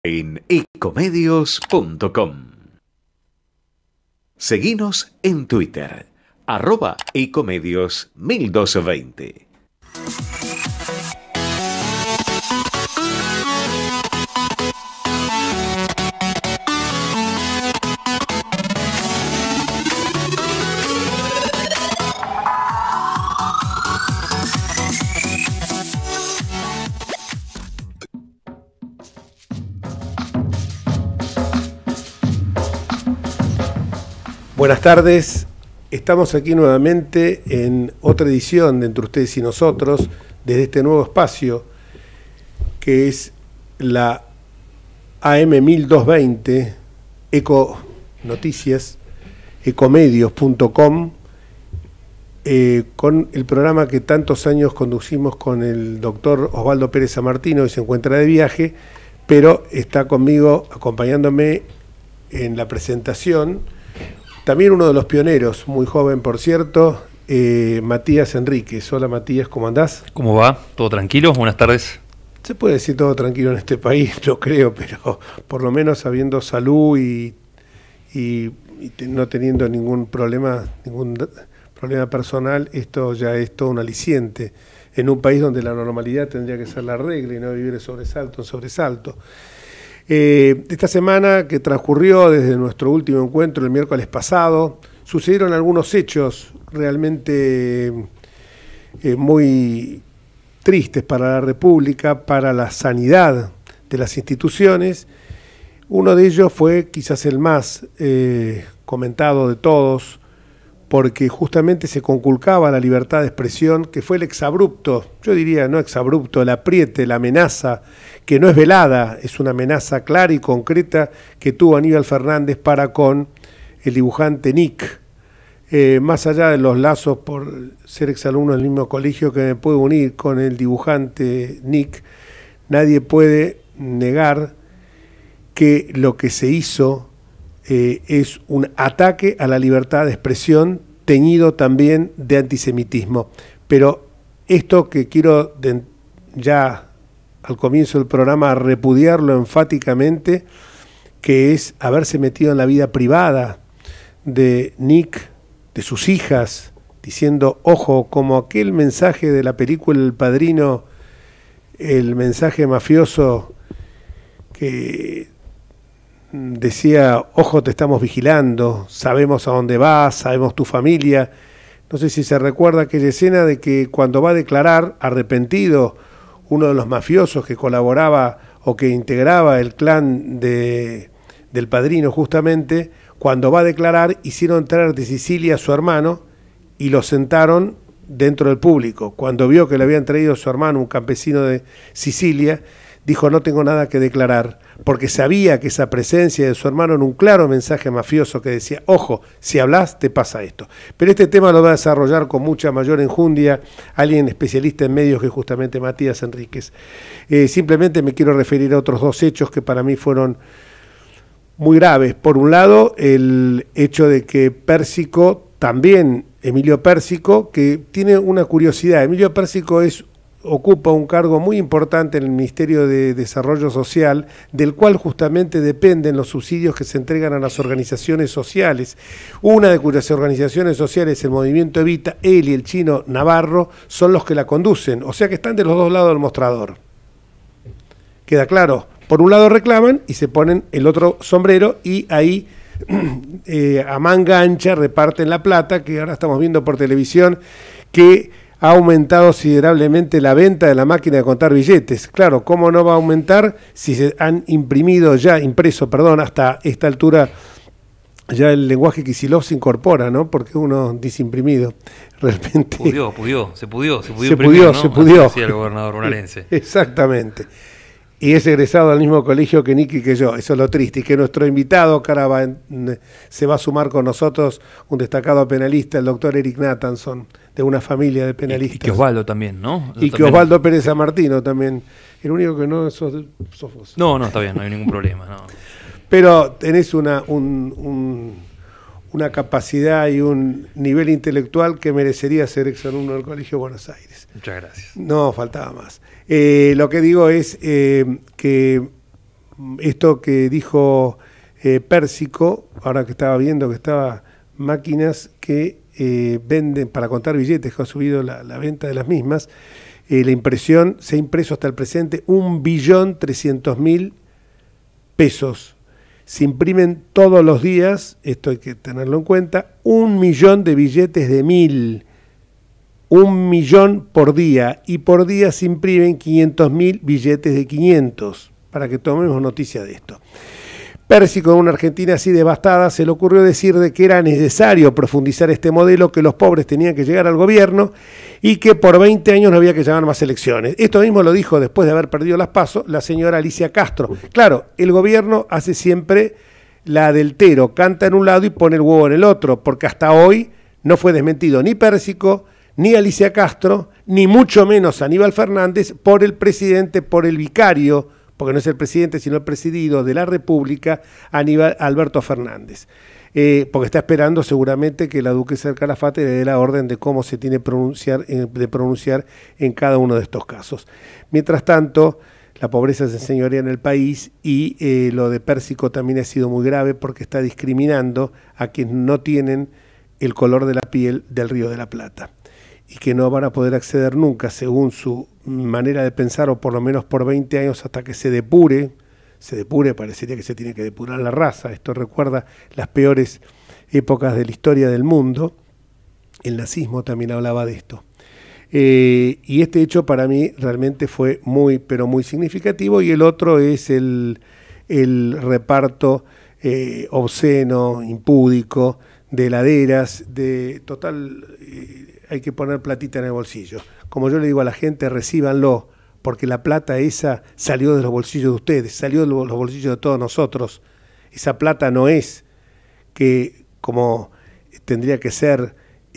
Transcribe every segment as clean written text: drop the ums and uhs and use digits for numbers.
en ecomedios.com. Seguinos en Twitter, @ecomedios1220. Buenas tardes, estamos aquí nuevamente en otra edición de Entre Ustedes y Nosotros, desde este nuevo espacio que es la AM 1220, Eco Noticias, ecomedios.com, con el programa que tantos años conducimos con el doctor Osvaldo Pérez Sammartino, y se encuentra de viaje, pero está conmigo acompañándome en la presentación. También uno de los pioneros, muy joven por cierto, Matías Enríquez. Hola Matías, ¿cómo andás? ¿Cómo va? ¿Todo tranquilo? Buenas tardes. Se puede decir todo tranquilo en este país, no creo, pero por lo menos habiendo salud y no teniendo ningún problema personal, esto ya es todo un aliciente en un país donde la normalidad tendría que ser la regla y no vivir de sobresalto en sobresalto. Esta semana que transcurrió desde nuestro último encuentro el miércoles pasado, sucedieron algunos hechos realmente muy tristes para la República, para la sanidad de las instituciones. Uno de ellos fue quizás el más comentado de todos, porque justamente se conculcaba la libertad de expresión, que fue el exabrupto, yo diría no exabrupto, el apriete, la amenaza, que no es velada, es una amenaza clara y concreta que tuvo Aníbal Fernández para con el dibujante Nick. Más allá de los lazos por ser exalumno del mismo colegio que me puede unir con el dibujante Nick, nadie puede negar que lo que se hizo es un ataque a la libertad de expresión teñido también de antisemitismo. Pero esto que quiero ya al comienzo del programa repudiarlo enfáticamente, que es haberse metido en la vida privada de Nick, de sus hijas, diciendo, ojo, como aquel mensaje de la película El Padrino, el mensaje mafioso que decía, ojo, te estamos vigilando, sabemos a dónde vas, sabemos tu familia. No sé si se recuerda aquella escena de que cuando va a declarar arrepentido uno de los mafiosos que colaboraba o que integraba el clan del Padrino justamente, cuando va a declarar hicieron traer de Sicilia a su hermano y lo sentaron dentro del público. Cuando vio que le habían traído a su hermano, un campesino de Sicilia, dijo, no tengo nada que declarar, porque sabía que esa presencia de su hermano era un claro mensaje mafioso que decía, ojo, si hablas te pasa esto. Pero este tema lo va a desarrollar con mucha mayor enjundia alguien especialista en medios que es justamente Matías Enríquez. Simplemente me quiero referir a otros dos hechos que para mí fueron muy graves. Por un lado, el hecho de que Pérsico, también Emilio Pérsico, que tiene una curiosidad, Emilio Pérsico ocupa un cargo muy importante en el Ministerio de Desarrollo Social, del cual justamente dependen los subsidios que se entregan a las organizaciones sociales. Una de cuyas organizaciones sociales, el Movimiento Evita, él y el chino Navarro, son los que la conducen, o sea que están de los dos lados del mostrador. ¿Queda claro? Por un lado reclaman y se ponen el otro sombrero y ahí a manga ancha reparten la plata, que ahora estamos viendo por televisión, que ha aumentado considerablemente la venta de la máquina de contar billetes. Claro, ¿cómo no va a aumentar si se han impreso, hasta esta altura ya el lenguaje Kicillof se incorpora, ¿no? Porque uno dice imprimido. Realmente. Se pudió, decía el gobernador bonaerense. Exactamente. Y es egresado al mismo colegio que Nicky y que yo. Eso es lo triste. Y que nuestro invitado, que ahora se va a sumar con nosotros, un destacado penalista, el doctor Eric Nathanson, de una familia de penalistas. Y que Osvaldo también, ¿no? Y que Osvaldo Pérez Sammartino también. El único que no sos vos. No, está bien, no hay ningún problema. No. Pero tenés una capacidad y un nivel intelectual que merecería ser exalumno del Colegio de Buenos Aires. Muchas gracias. No, faltaba más. Lo que digo es que esto que dijo Pérsico, ahora que estaba viendo que estaba máquinas que venden para contar billetes, que ha subido la venta de las mismas, la impresión se ha impreso hasta el presente 1.300.000 pesos. Se imprimen todos los días, esto hay que tenerlo en cuenta, 1 millón de billetes de 1.000, 1 millón por día, y por día se imprimen 500.000 billetes de 500, para que tomemos noticia de esto. Pérsico, en una Argentina así devastada, se le ocurrió decir de que era necesario profundizar este modelo, que los pobres tenían que llegar al gobierno y que por 20 años no había que llamar más elecciones. Esto mismo lo dijo después de haber perdido las PASO la señora Alicia Castro. Claro, el gobierno hace siempre la del tero, canta en un lado y pone el huevo en el otro, porque hasta hoy no fue desmentido ni Pérsico, ni Alicia Castro, ni mucho menos Aníbal Fernández por el presidente, por el vicario, porque no es el presidente, sino el presidido de la República, Alberto Fernández. Porque está esperando seguramente que la duquesa del Calafate le dé la orden de cómo se tiene de pronunciar en cada uno de estos casos. Mientras tanto, la pobreza se enseñorea en el país y lo de Pérsico también ha sido muy grave porque está discriminando a quienes no tienen el color de la piel del Río de la Plata y que no van a poder acceder nunca, según su manera de pensar, o por lo menos por 20 años hasta que se depure, parecería que se tiene que depurar la raza. Esto recuerda las peores épocas de la historia del mundo. El nazismo también hablaba de esto. Y este hecho para mí realmente fue muy, pero muy significativo, y el otro es el reparto obsceno, impúdico, de heladeras, de total... hay que poner platita en el bolsillo. Como yo le digo a la gente, recíbanlo, porque la plata esa salió de los bolsillos de ustedes, salió de los bolsillos de todos nosotros. Esa plata no es que, como tendría que ser,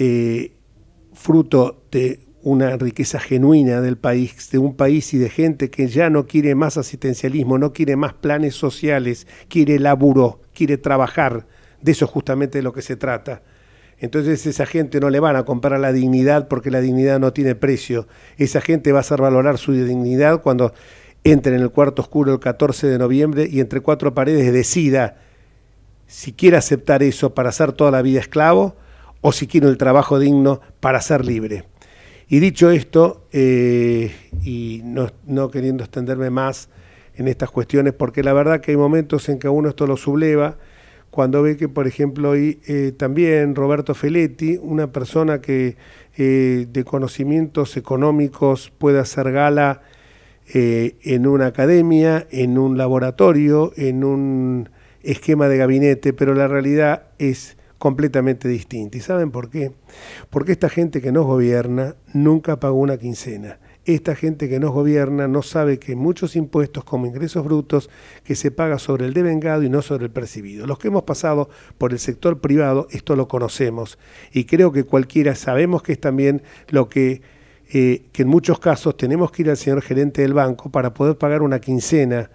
fruto de una riqueza genuina del país, de un país y de gente que ya no quiere más asistencialismo, no quiere más planes sociales, quiere laburo, quiere trabajar. De eso justamente es lo que se trata. Entonces esa gente no le van a comprar la dignidad, porque la dignidad no tiene precio. Esa gente va a hacer valorar su dignidad cuando entre en el cuarto oscuro el 14 de noviembre y entre cuatro paredes decida si quiere aceptar eso para ser toda la vida esclavo o si quiere el trabajo digno para ser libre. Y dicho esto, y no queriendo extenderme más en estas cuestiones, porque la verdad que hay momentos en que a uno esto lo subleva, cuando ve que, por ejemplo, hoy también Roberto Feletti, una persona que de conocimientos económicos puede hacer gala en una academia, en un laboratorio, en un esquema de gabinete, pero la realidad es completamente distinta. ¿Y saben por qué? Porque esta gente que nos gobierna nunca pagó una quincena. Esta gente que nos gobierna no sabe que muchos impuestos como ingresos brutos que se paga sobre el devengado y no sobre el percibido. Los que hemos pasado por el sector privado, esto lo conocemos, y creo que cualquiera sabemos que es también lo que en muchos casos tenemos que ir al señor gerente del banco para poder pagar una quincena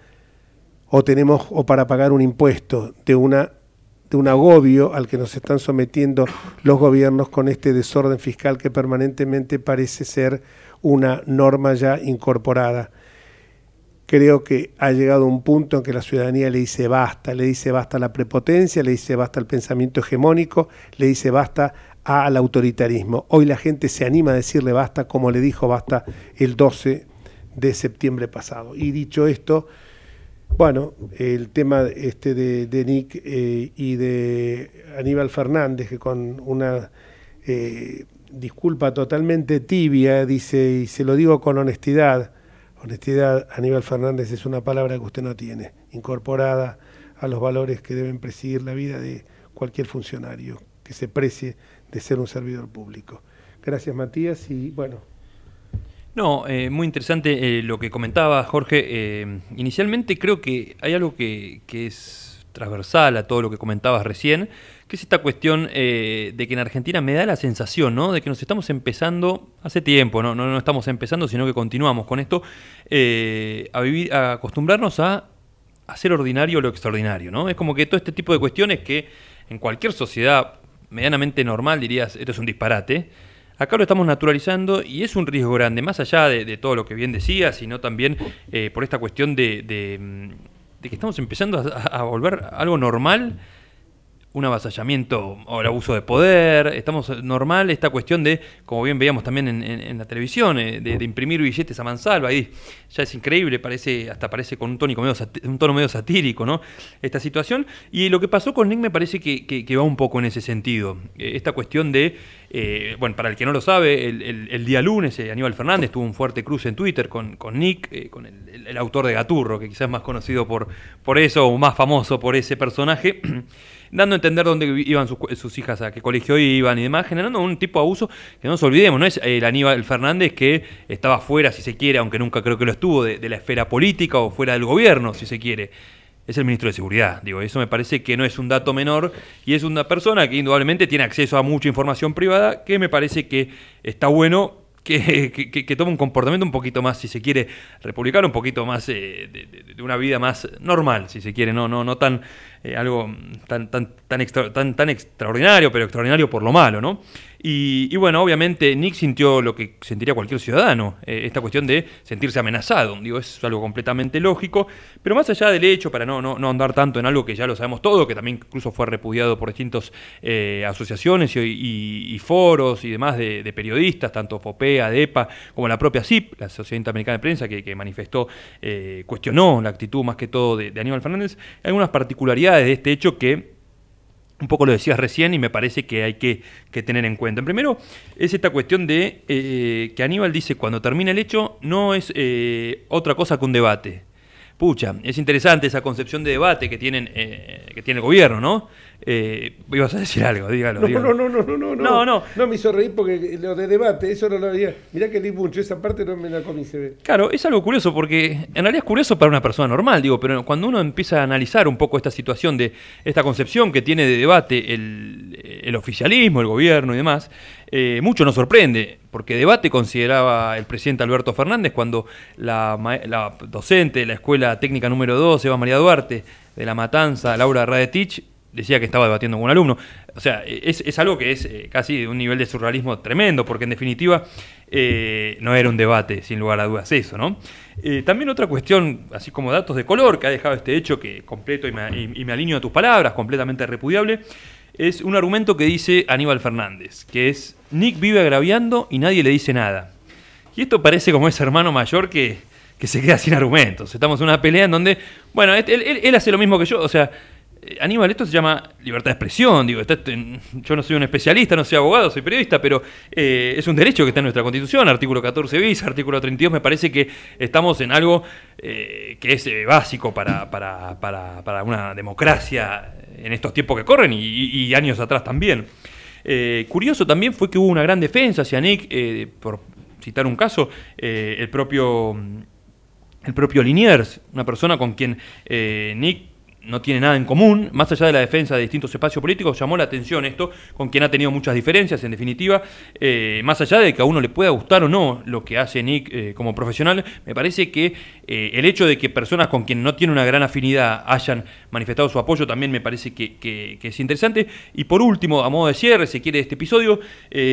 o para pagar un impuesto de un agobio al que nos están sometiendo los gobiernos con este desorden fiscal que permanentemente parece ser una norma ya incorporada. Creo que ha llegado un punto en que la ciudadanía le dice basta a la prepotencia, le dice basta al pensamiento hegemónico, le dice basta al autoritarismo. Hoy la gente se anima a decirle basta, como le dijo basta el 12 de septiembre pasado. Y dicho esto, bueno, el tema de Nick y de Aníbal Fernández, que con una disculpa totalmente tibia dice, y se lo digo con honestidad, Aníbal Fernández es una palabra que usted no tiene, incorporada a los valores que deben presidir la vida de cualquier funcionario que se precie de ser un servidor público. Gracias, Matías, y bueno. No, muy interesante lo que comentaba Jorge. Inicialmente creo que hay algo que es transversal a todo lo que comentabas recién, que es esta cuestión de que en Argentina me da la sensación, ¿no?, de que nos estamos empezando hace tiempo, no estamos empezando, sino que continuamos con esto, a acostumbrarnos a hacer ordinario lo extraordinario, ¿no? Es como que todo este tipo de cuestiones que en cualquier sociedad medianamente normal dirías, esto es un disparate. Acá lo estamos naturalizando y es un riesgo grande, más allá de todo lo que bien decías, sino también por esta cuestión de de que estamos empezando a volver algo normal, un avasallamiento o el abuso de poder. Estamos normal esta cuestión de, como bien veíamos también en la televisión, de imprimir billetes a mansalva. Ahí ya es increíble, hasta parece con un tono medio satírico, ¿no? Esta situación. Y lo que pasó con Nick me parece que va un poco en ese sentido. Esta cuestión de, bueno, para el que no lo sabe, el día lunes Aníbal Fernández tuvo un fuerte cruce en Twitter con Nick, con el autor de Gaturro, que quizás es más conocido por eso, o más famoso por ese personaje, dando a entender dónde iban sus hijas, a qué colegio iban y demás, generando un tipo de abuso que no nos olvidemos, no es el Aníbal Fernández que estaba fuera, si se quiere, aunque nunca creo que lo estuvo, de la esfera política o fuera del gobierno, si se quiere. Es el ministro de Seguridad, digo, eso me parece que no es un dato menor y es una persona que indudablemente tiene acceso a mucha información privada que me parece que está bueno que tome un comportamiento un poquito más, si se quiere, republicano, un poquito más de una vida más normal, si se quiere, no tan algo tan extraordinario, pero extraordinario por lo malo, ¿no? Y bueno, obviamente Nick sintió lo que sentiría cualquier ciudadano, esta cuestión de sentirse amenazado. Digo, es algo completamente lógico, pero más allá del hecho, para no andar tanto en algo que ya lo sabemos todo, que también incluso fue repudiado por distintas asociaciones y foros y demás de periodistas, tanto FOPEA, ADEPA, como la propia CIP, la Sociedad Interamericana de Prensa, que manifestó, cuestionó la actitud más que todo de Aníbal Fernández. Hay algunas particularidades de este hecho que un poco lo decías recién y me parece que hay que tener en cuenta. Primero, es esta cuestión de que Aníbal dice cuando termina el hecho no es otra cosa que un debate. Pucha, es interesante esa concepción de debate que tiene el gobierno, ¿no? Ibas a decir algo, dígalo. No me hizo reír porque lo de debate, eso no lo había. Mirá que di mucho, esa parte no me la comí, se ve. Claro, es algo curioso porque en realidad es curioso para una persona normal, digo, pero cuando uno empieza a analizar un poco esta situación de esta concepción que tiene de debate el oficialismo, el gobierno y demás, mucho nos sorprende, porque debate consideraba el presidente Alberto Fernández cuando la docente de la Escuela Técnica número 2, Eva María Duarte, de La Matanza, Laura Radetich, decía que estaba debatiendo con un alumno. O sea, es algo que es casi de un nivel de surrealismo tremendo, porque en definitiva no era un debate, sin lugar a dudas, eso, ¿no? También otra cuestión, así como datos de color, que ha dejado este hecho, que completo y me alineo a tus palabras, completamente repudiable, es un argumento que dice Aníbal Fernández, que es: Nick vive agraviando y nadie le dice nada. Y esto parece como ese hermano mayor que se queda sin argumentos. Estamos en una pelea en donde, bueno, él hace lo mismo que yo, o sea, Aníbal, esto se llama libertad de expresión, digo, yo no soy un especialista, no soy abogado, soy periodista, pero es un derecho que está en nuestra Constitución, artículo 14 bis, artículo 32, me parece que estamos en algo que es básico para una democracia en estos tiempos que corren y años atrás también. Curioso también fue que hubo una gran defensa hacia Nick, por citar un caso, el propio Liniers, una persona con quien Nick no tiene nada en común, más allá de la defensa de distintos espacios políticos, llamó la atención esto, con quien ha tenido muchas diferencias, en definitiva, más allá de que a uno le pueda gustar o no lo que hace Nick como profesional, me parece que el hecho de que personas con quien no tiene una gran afinidad hayan manifestado su apoyo también me parece que es interesante. Y por último, a modo de cierre, si quiere, de este episodio,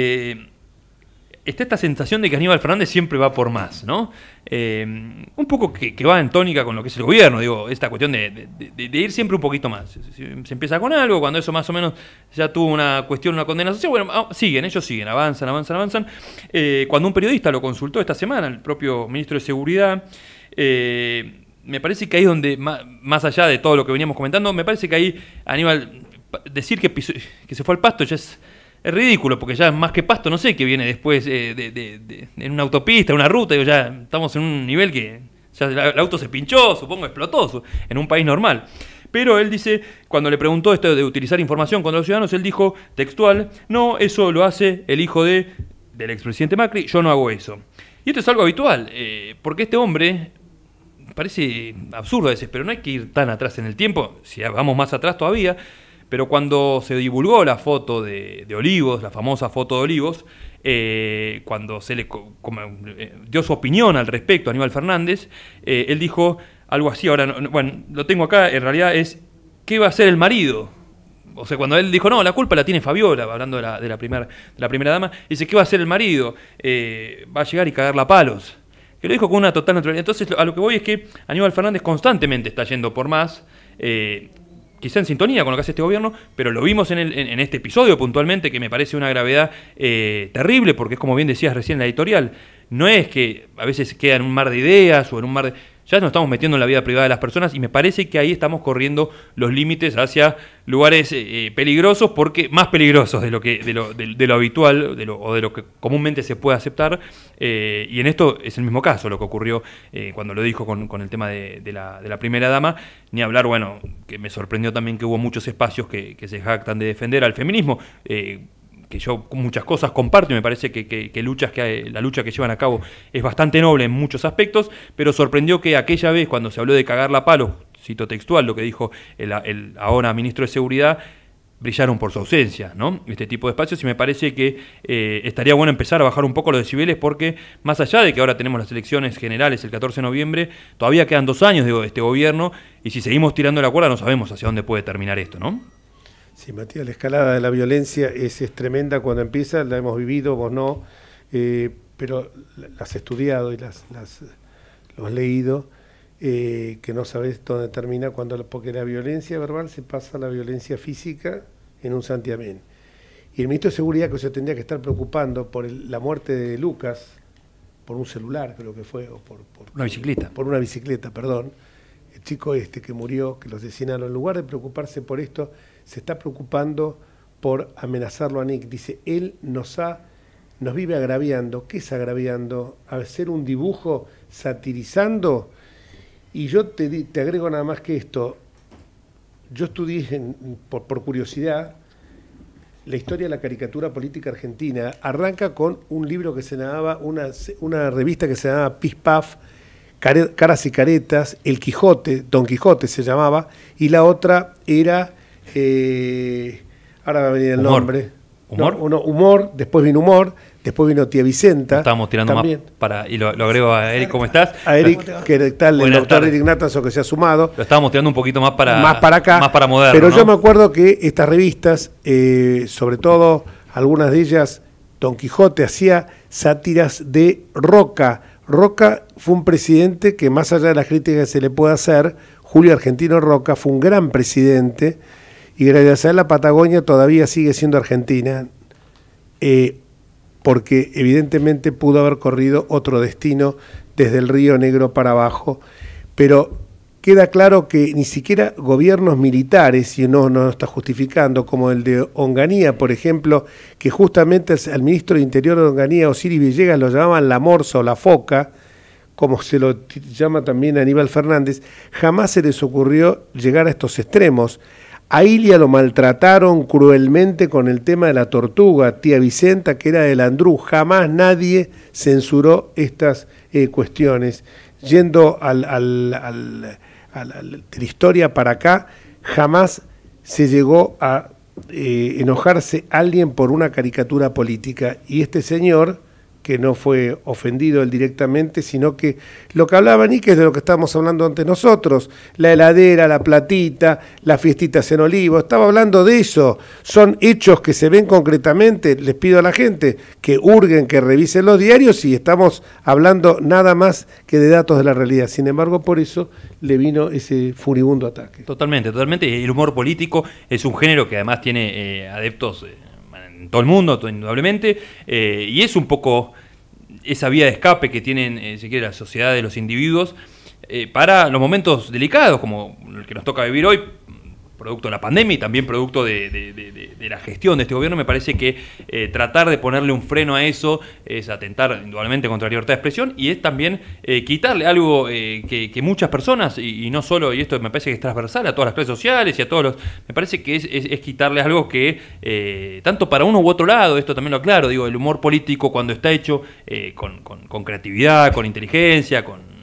está esta sensación de que Aníbal Fernández siempre va por más, ¿no? Un poco que va en tónica con lo que es el gobierno, digo, esta cuestión de ir siempre un poquito más. Se empieza con algo, cuando eso más o menos ya tuvo una cuestión, una condena social, bueno, ellos siguen, avanzan. Cuando un periodista lo consultó esta semana, el propio ministro de Seguridad, me parece que ahí es donde, más allá de todo lo que veníamos comentando, me parece que ahí Aníbal, decir que se fue al pasto ya es ridículo, porque ya más que pasto, no sé qué viene después en una autopista, en una ruta, digo, ya estamos en un nivel que ya el auto se pinchó, supongo explotó, en un país normal. Pero él dice, cuando le preguntó esto de utilizar información contra los ciudadanos, él dijo, textual, no, eso lo hace el hijo del expresidente Macri, yo no hago eso. Y esto es algo habitual, porque este hombre, parece absurdo a veces, pero no hay que ir tan atrás en el tiempo, si vamos más atrás todavía. Pero cuando se divulgó la foto de Olivos, la famosa foto de Olivos, cuando se le dio su opinión al respecto a Aníbal Fernández, él dijo algo así, ahora, bueno, lo tengo acá, en realidad es, ¿qué va a hacer el marido? O sea, cuando él dijo, no, la culpa la tiene Fabiola, hablando de la primera dama, dice, ¿qué va a hacer el marido? Va a llegar y cagarla a palos. que lo dijo con una total naturalidad. Entonces, a lo que voy es que Aníbal Fernández constantemente está yendo por más, quizá en sintonía con lo que hace este gobierno, pero lo vimos en este episodio puntualmente, que me parece una gravedad terrible, porque es como bien decías recién en la editorial, no es que a veces queda en un mar de ideas o en un mar de... Ya nos estamos metiendo en la vida privada de las personas y me parece que ahí estamos corriendo los límites hacia lugares peligrosos, porque más peligrosos de lo habitual o de lo que comúnmente se puede aceptar. Y en esto es el mismo caso lo que ocurrió cuando lo dijo con el tema de la primera dama. Ni hablar, bueno, que me sorprendió también que hubo muchos espacios que se jactan de defender al feminismo. Que yo muchas cosas comparto y me parece que la lucha que llevan a cabo es bastante noble en muchos aspectos, pero sorprendió que aquella vez cuando se habló de cagarla a palos, cito textual lo que dijo el ahora ministro de Seguridad, brillaron por su ausencia, ¿no? Este tipo de espacios, y me parece que estaría bueno empezar a bajar un poco los decibeles, porque más allá de que ahora tenemos las elecciones generales el 14 de noviembre, todavía quedan 2 años de este gobierno, y si seguimos tirando la cuerda no sabemos hacia dónde puede terminar esto, ¿no? Sí, Matías, la escalada de la violencia es tremenda cuando empieza, la hemos vivido, vos no, pero las has estudiado y lo has leído, que no sabés dónde termina, porque la violencia verbal se pasa a la violencia física en un santiamén. Y el ministro de Seguridad, que se tendría que estar preocupando por la muerte de Lucas, por un celular creo que fue, o por una bicicleta. Por una bicicleta, perdón. El chico que murió, que lo asesinaron, en lugar de preocuparse por esto, se está preocupando por amenazarlo a Nick. Dice, él nos vive agraviando. ¿Qué es agraviando? ¿Hacer un dibujo satirizando? Y yo te agrego nada más que esto. Yo estudié, por curiosidad, la historia de la caricatura política argentina. Arranca con un libro que se llamaba, una revista que se llamaba Pis Paf, Caras y Caretas, El Quijote, Don Quijote se llamaba, y la otra era... ahora va a venir el nombre. ¿Humor? No, Humor, después vino Humor, después vino Tía Vicenta. Estábamos tirando también. Y lo agrego a Eric, ¿cómo estás? A Eric, que tal, el doctor Eric Natanson, que se ha sumado. Lo estábamos tirando un poquito más para acá, más para moderno. Pero ¿no? yo me acuerdo que estas revistas, sobre todo algunas de ellas, Don Quijote hacía sátiras de Roca. Roca fue un presidente que, más allá de las críticas que se le puede hacer, Julio Argentino Roca fue un gran presidente, y gracias a él la Patagonia todavía sigue siendo Argentina, porque evidentemente pudo haber corrido otro destino desde el Río Negro para abajo, pero queda claro que ni siquiera gobiernos militares, y no está justificando, como el de Onganía, por ejemplo, que justamente al ministro de Interior de Onganía, Osiris Villegas, lo llamaban la morsa o la foca, como se lo llama también Aníbal Fernández, jamás se les ocurrió llegar a estos extremos. A Ilia lo maltrataron cruelmente con el tema de la tortuga, Tía Vicenta, que era del Andrú, jamás nadie censuró estas cuestiones. Yendo de la historia para acá, jamás se llegó a enojarse alguien por una caricatura política, y este señor, que no fue ofendido él directamente, sino que lo que hablaba Nick es de lo que estábamos hablando ante nosotros, la heladera, la platita, las fiestitas en Olivo, estaba hablando de eso, son hechos que se ven concretamente. Les pido a la gente que hurguen, que revisen los diarios, y estamos hablando nada más que de datos de la realidad. Sin embargo, por eso le vino ese furibundo ataque. Totalmente. El humor político es un género que además tiene adeptos en todo el mundo, indudablemente, y es un poco esa vía de escape que tienen, si quiere, la sociedad de los individuos para los momentos delicados, como el que nos toca vivir hoy, producto de la pandemia y también producto de la gestión de este gobierno. Me parece que tratar de ponerle un freno a eso es atentar indudablemente contra la libertad de expresión, y es también quitarle algo que muchas personas, y no solo, y esto me parece que es transversal a todas las clases sociales y a todos los... Me parece que es quitarle algo que, tanto para uno u otro lado, esto también lo aclaro, digo, el humor político cuando está hecho con creatividad, con inteligencia,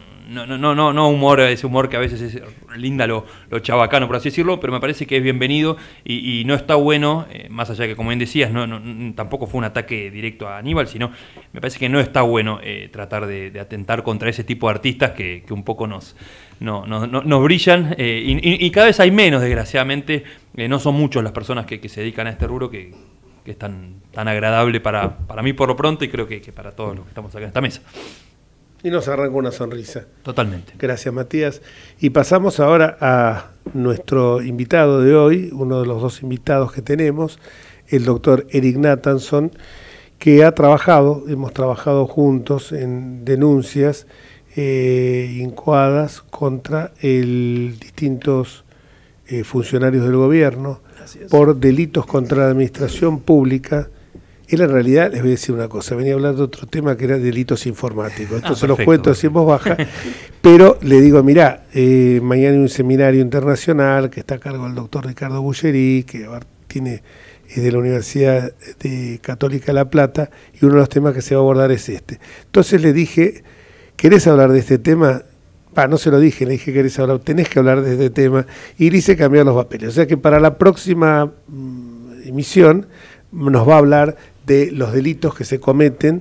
no humor, ese humor que a veces es linda lo chabacano, por así decirlo, pero me parece que es bienvenido y no está bueno, más allá de que, como bien decías, tampoco fue un ataque directo a Aníbal, sino me parece que no está bueno tratar de atentar contra ese tipo de artistas que un poco nos brillan, y cada vez hay menos, desgraciadamente. No son muchos las personas que se dedican a este rubro que es tan agradable para mí por lo pronto, y creo que para todos los que estamos acá en esta mesa. Y nos arranca una sonrisa. Totalmente. Gracias, Matías. Y pasamos ahora a nuestro invitado de hoy, uno de los dos invitados que tenemos, el doctor Eric Nathanson, que hemos trabajado juntos en denuncias incoadas contra distintos funcionarios del gobierno por delitos contra la administración pública. Él en realidad, les voy a decir una cosa, venía a hablar de otro tema que era delitos informáticos. Entonces los cuento así en voz baja, pero le digo, mirá, mañana hay un seminario internacional que está a cargo del doctor Ricardo Bullerí, que es de la Universidad Católica de La Plata, y uno de los temas que se va a abordar es este. Entonces le dije, ¿querés hablar de este tema? No se lo dije, le dije, tenés que hablar de este tema, y le hice cambiar los papeles. O sea que para la próxima emisión nos va a hablar de los delitos que se cometen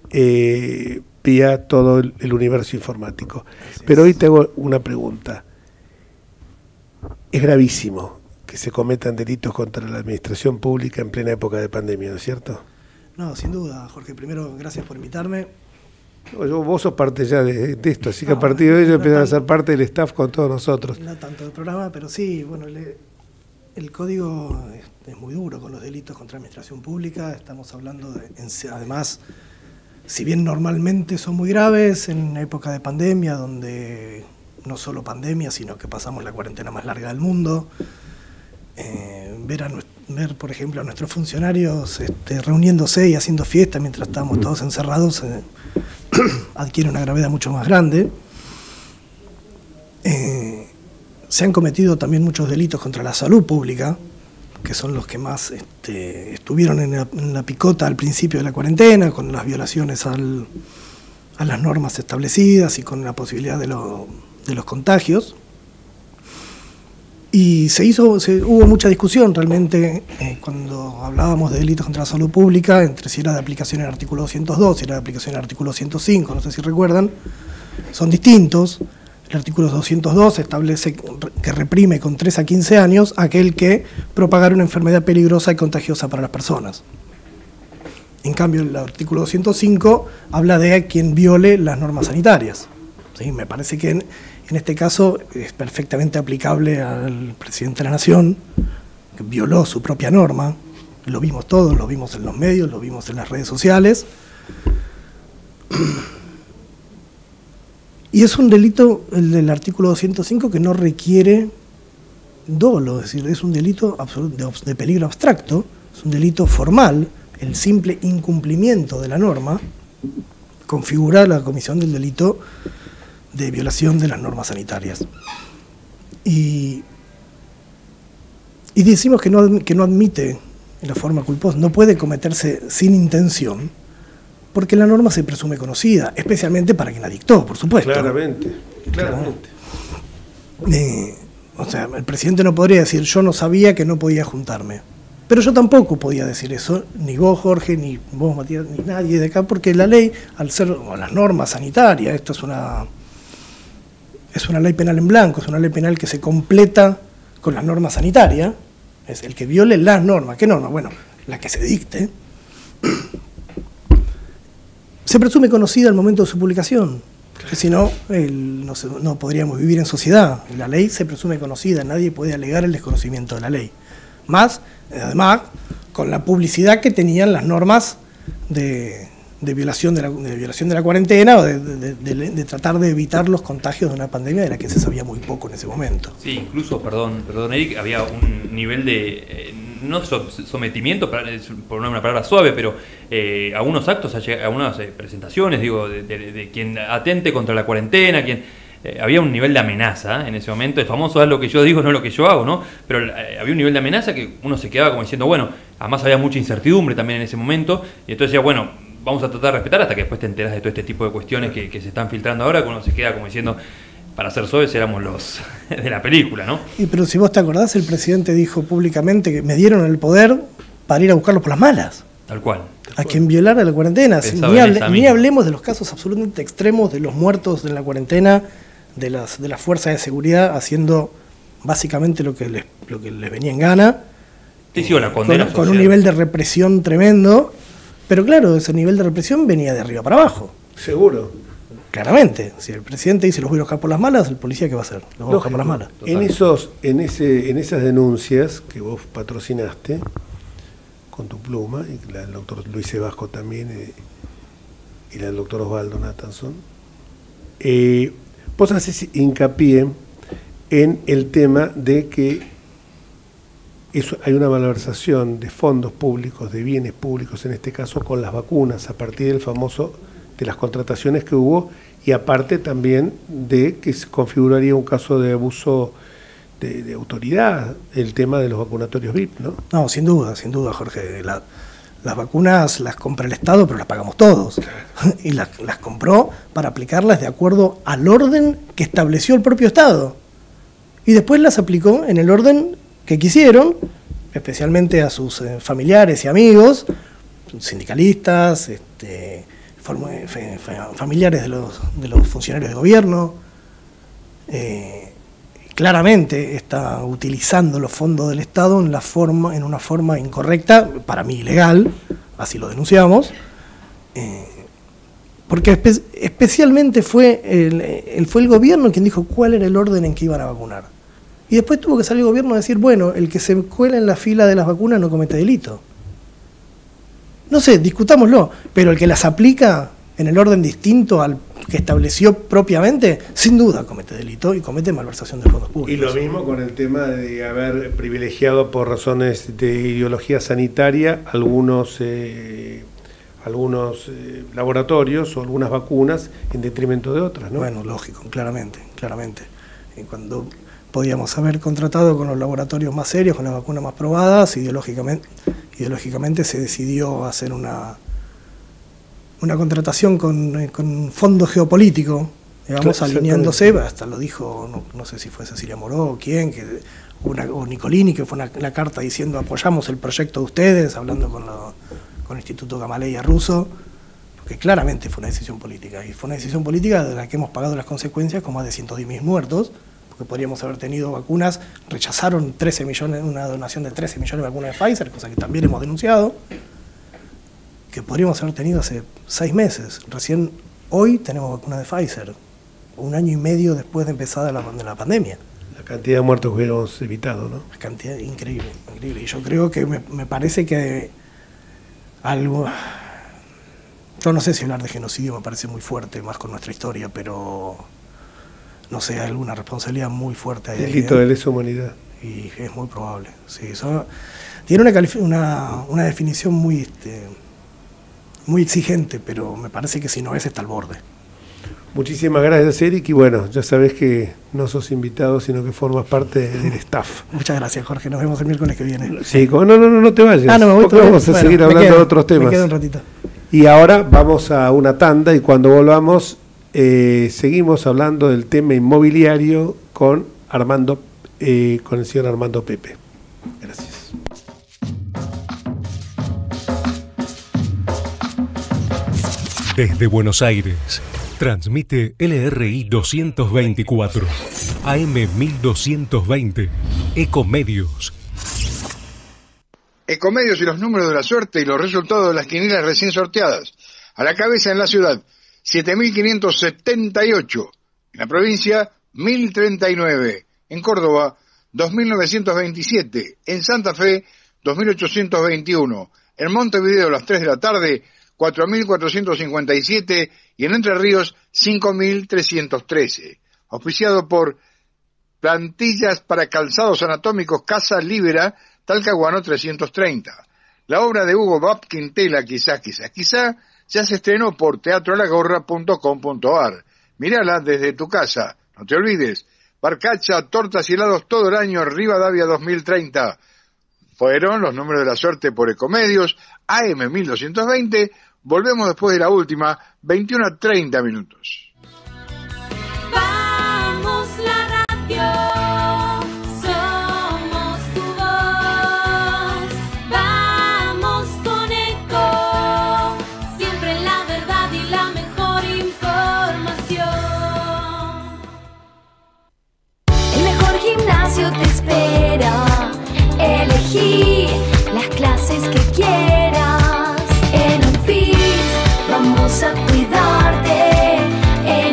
vía todo el universo informático. Pero hoy te hago una pregunta. Es gravísimo que se cometan delitos contra la administración pública en plena época de pandemia, ¿no es cierto? No, sin duda, Jorge. Primero, gracias por invitarme. Vos sos parte ya de esto, así que a partir de ello empiezan a ser parte del staff con todos nosotros. No tanto del programa, pero sí, bueno, el código es muy duro con los delitos contra la administración pública. Estamos hablando además, si bien normalmente son muy graves, en época de pandemia, donde no solo pandemia, sino que pasamos la cuarentena más larga del mundo, ver, por ejemplo, a nuestros funcionarios reuniéndose y haciendo fiesta mientras estábamos todos encerrados, adquiere una gravedad mucho más grande. Se han cometido también muchos delitos contra la salud pública, que son los que más estuvieron en la picota al principio de la cuarentena, con las violaciones a las normas establecidas y con la posibilidad de los contagios. Y hubo mucha discusión realmente cuando hablábamos de delitos contra la salud pública, entre si era de aplicación en el artículo 202, si era de aplicación en el artículo 105, no sé si recuerdan, son distintos. El artículo 202 establece que reprime con 3 a 15 años aquel que propagar una enfermedad peligrosa y contagiosa para las personas. En cambio, el artículo 205 habla de quien viole las normas sanitarias. ¿Sí? Me parece que en este caso es perfectamente aplicable al presidente de la Nación, que violó su propia norma. Lo vimos todos, lo vimos en los medios, lo vimos en las redes sociales. Y es un delito, el del artículo 205, que no requiere dolo, es decir, es un delito de peligro abstracto, es un delito formal. El simple incumplimiento de la norma configura la comisión del delito de violación de las normas sanitarias. Y decimos que no admite la forma culposa, no puede cometerse sin intención, porque la norma se presume conocida, especialmente para quien la dictó, por supuesto. Claramente. O sea, el presidente no podría decir, yo no sabía que no podía juntarme. Pero yo tampoco podía decir eso, ni vos, Jorge, ni vos, Matías, ni nadie de acá, porque la ley, al ser las normas sanitarias, esto es una ley penal en blanco, es una ley penal que se completa con las normas sanitarias, es el que viole las normas. ¿Qué normas? Bueno, la que se dicte. Se presume conocida al momento de su publicación, porque si no, no podríamos vivir en sociedad. La ley se presume conocida, nadie puede alegar el desconocimiento de la ley. Además, con la publicidad que tenían las normas de violación de la cuarentena o de tratar de evitar los contagios de una pandemia de la que se sabía muy poco en ese momento. Sí, incluso, perdón Eric, había un nivel de, no sometimiento, por una palabra suave, pero algunos actos, algunas presentaciones, digo, de quien atente contra la cuarentena, había un nivel de amenaza en ese momento, el famoso haz lo que yo digo, no lo que yo hago, ¿no? Pero había un nivel de amenaza que uno se quedaba como diciendo, bueno, además había mucha incertidumbre también en ese momento, y entonces decía, bueno, vamos a tratar de respetar hasta que después te enteras de todo este tipo de cuestiones que se están filtrando ahora, que uno se queda como diciendo, para ser suaves éramos los de la película, ¿no? Pero si vos te acordás, el presidente dijo públicamente que me dieron el poder para ir a buscarlos por las malas. Tal cual. A quien violara la cuarentena. Ni hablemos de los casos absolutamente extremos de los muertos en la cuarentena, de las fuerzas de seguridad haciendo básicamente lo que les venía en gana. La condena con un nivel de represión tremendo. Pero claro, ese nivel de represión venía de arriba para abajo. Seguro. claramente. Si el presidente dice los voy a buscar por las malas, el policía ¿qué va a hacer? Los va a buscar por las malas. En esas denuncias que vos patrocinaste con tu pluma, y la del doctor Luis Sebasco también, y la del doctor Osvaldo Nathanson, vos haces hincapié en el tema de que hay una malversación de fondos públicos, de bienes públicos en este caso, con las vacunas, a partir del famoso, de las contrataciones que hubo, y aparte también de que se configuraría un caso de abuso de autoridad, el tema de los vacunatorios VIP, ¿no? No, sin duda, Jorge. Las vacunas las compra el Estado, pero las pagamos todos. Claro. Y las compró para aplicarlas de acuerdo al orden que estableció el propio Estado. Y después las aplicó en el orden que quisieron, especialmente a sus familiares y amigos, sindicalistas, familiares de los funcionarios de gobierno. Claramente está utilizando los fondos del Estado en una forma incorrecta, para mí ilegal, así lo denunciamos, porque especialmente fue el gobierno quien dijo cuál era el orden en que iban a vacunar. Y después tuvo que salir el gobierno a decir, bueno, el que se cuela en la fila de las vacunas no comete delito. No sé, discutámoslo, pero el que las aplica en el orden distinto al que estableció propiamente, sin duda comete delito y comete malversación de fondos públicos. Y lo mismo con el tema de haber privilegiado por razones de ideología sanitaria algunos laboratorios o algunas vacunas en detrimento de otras, ¿no? Bueno, lógico, claramente. Cuando podíamos haber contratado con los laboratorios más serios, con las vacunas más probadas, ideológicamente se decidió hacer una contratación con fondo geopolítico, digamos, alineándose, hasta lo dijo, no sé si fue Cecilia Moró o quién, o Nicolini, que fue una carta diciendo apoyamos el proyecto de ustedes, hablando con el Instituto Gamaleya ruso, porque claramente fue una decisión política, y fue una decisión política de la que hemos pagado las consecuencias con más de 110.000 muertos, porque podríamos haber tenido vacunas, rechazaron 13 millones, una donación de 13 millones de vacunas de Pfizer, cosa que también hemos denunciado, que podríamos haber tenido hace 6 meses. Recién hoy tenemos vacunas de Pfizer, 1 año y medio después de empezar la pandemia. La cantidad de muertos que hubiéramos evitado, ¿no? La cantidad increíble. Y yo creo que me parece que algo... Yo no sé si hablar de genocidio me parece muy fuerte, más con nuestra historia, pero... no sé, hay alguna responsabilidad muy fuerte ahí. Delito de lesa humanidad. Y es muy probable, sí. Eso tiene una definición muy exigente, pero me parece que si no es, está al borde. Muchísimas gracias, Eric, y bueno, ya sabés que no sos invitado, sino que formas parte del staff. Muchas gracias, Jorge, nos vemos el miércoles que viene. Sí, no te vayas. No me voy, porque vamos a seguir hablando de otros temas. Me quedo un ratito. Y ahora vamos a una tanda, y cuando volvamos... seguimos hablando del tema inmobiliario con el señor Armando Pepe. Gracias. Desde Buenos Aires, transmite LRI 224, AM 1220, Ecomedios. Ecomedios y los números de la suerte y los resultados de las quinielas recién sorteadas. A la cabeza en la ciudad, 7.578, en la provincia 1.039, en Córdoba 2.927, en Santa Fe 2.821, en Montevideo a las 3 de la tarde 4.457 y en Entre Ríos 5.313. Auspiciado por Plantillas para Calzados Anatómicos Casa Libera, Talcahuano 330. La obra de Hugo Bab Quintela, quizá, ya se estrenó por teatrolagorra.com.ar. Mírala desde tu casa. No te olvides, barcacha, tortas y helados todo el año, Rivadavia 2030. Fueron los números de la suerte por Ecomedios, AM 1220. Volvemos después de la última, 21:30 minutos. Vamos la radio. Te espera, elegí las clases que quieras. En un FIS vamos a cuidarte.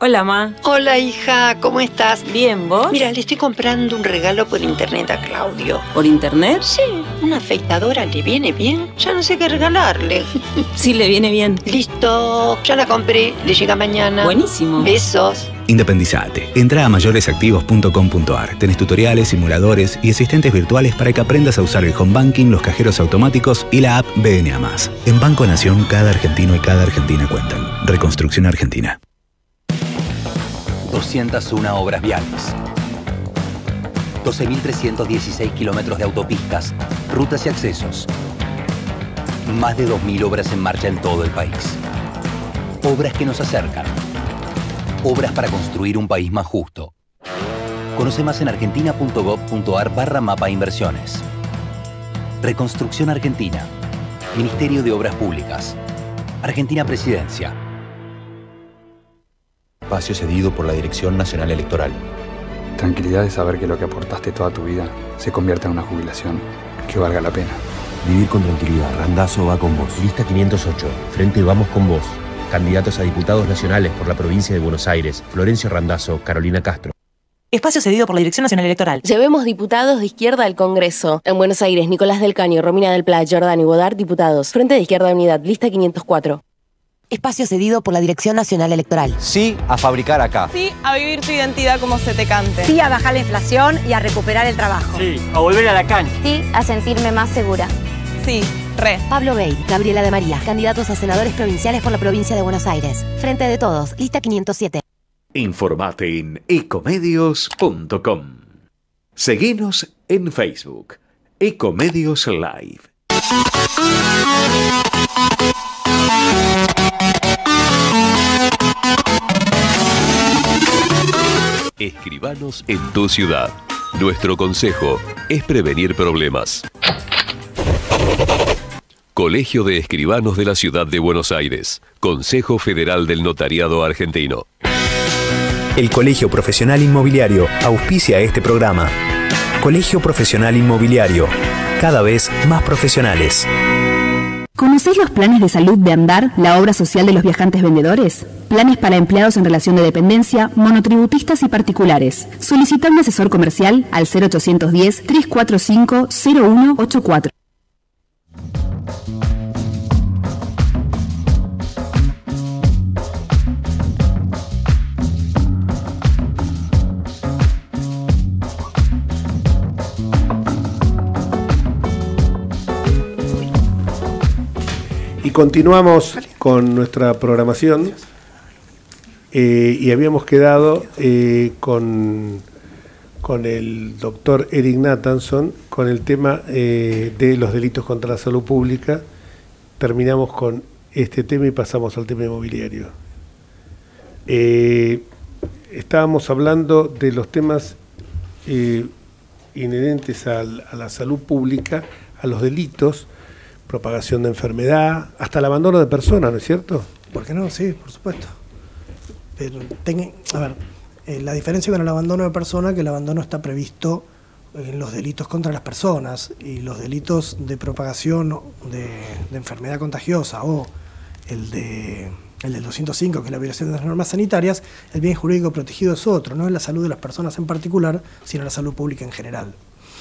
Hola, Ma. Hola, hija, ¿cómo estás? Bien, ¿vos? Mira, le estoy comprando un regalo por internet a Claudio. ¿Por internet? Sí, una afeitadora le viene bien. Ya no sé qué regalarle. Sí, le viene bien. Listo, ya la compré, le llega mañana. Buenísimo. Besos. Independizate. Entra a mayoresactivos.com.ar. Tenés tutoriales, simuladores y asistentes virtuales para que aprendas a usar el home banking, los cajeros automáticos y la app BNA+. En Banco Nación, cada argentino y cada argentina cuentan. Reconstrucción Argentina. 201 obras viales. 12.316 kilómetros de autopistas, rutas y accesos. Más de 2.000 obras en marcha en todo el país. Obras que nos acercan. Obras para construir un país más justo. Conoce más en argentina.gov.ar/mapa inversiones. Reconstrucción Argentina. Ministerio de Obras Públicas. Argentina Presidencia. Espacio cedido por la Dirección Nacional Electoral. Tranquilidad de saber que lo que aportaste toda tu vida se convierta en una jubilación que valga la pena. Vivir con tranquilidad. Randazzo va con vos. Lista 508. Frente Vamos con Vos. Candidatos a diputados nacionales por la provincia de Buenos Aires. Florencio Randazzo, Carolina Castro. Espacio cedido por la Dirección Nacional Electoral. Llevemos diputados de izquierda al Congreso. En Buenos Aires, Nicolás del Caño, Romina del Pla, Jordán y Bodar, diputados. Frente de Izquierda Unidad, lista 504. Espacio cedido por la Dirección Nacional Electoral. Sí a fabricar acá. Sí a vivir tu identidad como se te cante. Sí a bajar la inflación y a recuperar el trabajo. Sí a volver a la cancha. Sí a sentirme más segura. Sí, re. Pablo Bey, Gabriela de María, candidatos a senadores provinciales por la provincia de Buenos Aires. Frente de Todos, lista 507. Informate en ecomedios.com. Seguinos en Facebook. Ecomedios Live. Escribanos en tu ciudad. Nuestro consejo es prevenir problemas. Colegio de Escribanos de la Ciudad de Buenos Aires. Consejo Federal del Notariado Argentino. El Colegio Profesional Inmobiliario auspicia este programa. Colegio Profesional Inmobiliario, cada vez más profesionales. ¿Conocéis los planes de salud de Andar, la obra social de los viajantes vendedores? Planes para empleados en relación de dependencia, monotributistas y particulares. Solicita un asesor comercial al 0810-345-0184. Y continuamos con nuestra programación y habíamos quedado con el doctor Eric Nathanson con el tema de los delitos contra la salud pública. Terminamos con este tema y pasamos al tema inmobiliario. Estábamos hablando de los temas inherentes a la salud pública, a los delitos, propagación de enfermedad, hasta el abandono de personas, ¿no es cierto? ¿Por qué no? Sí, por supuesto. Pero la diferencia con el abandono de personas es que el abandono está previsto en los delitos contra las personas y los delitos de propagación de enfermedad contagiosa o el del 205, que es la violación de las normas sanitarias, el bien jurídico protegido es otro, no es la salud de las personas en particular, sino la salud pública en general.